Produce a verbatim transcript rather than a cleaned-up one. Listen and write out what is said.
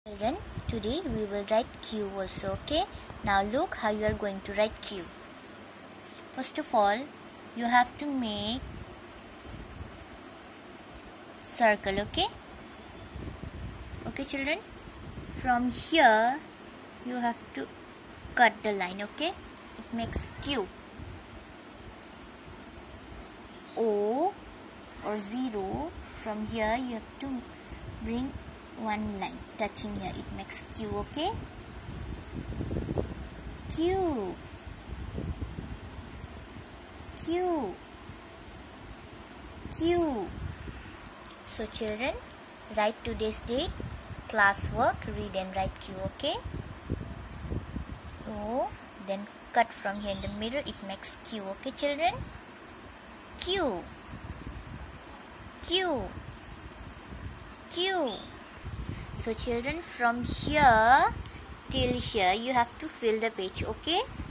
Children, today we will write Q also, okay? Now look how you are going to write Q. First of all, you have to make circle, okay? Okay children, from here you have to cut the line, okay? It makes Q. O or zero, from here you have to bring one line touching here, it makes Q, okay? Q, Q, Q. So children, write today's date, class work, read and write Q, okay? O, then cut from here in the middle, it makes Q, okay children? Q, Q, Q. So children, from here till here you have to fill the page, okay?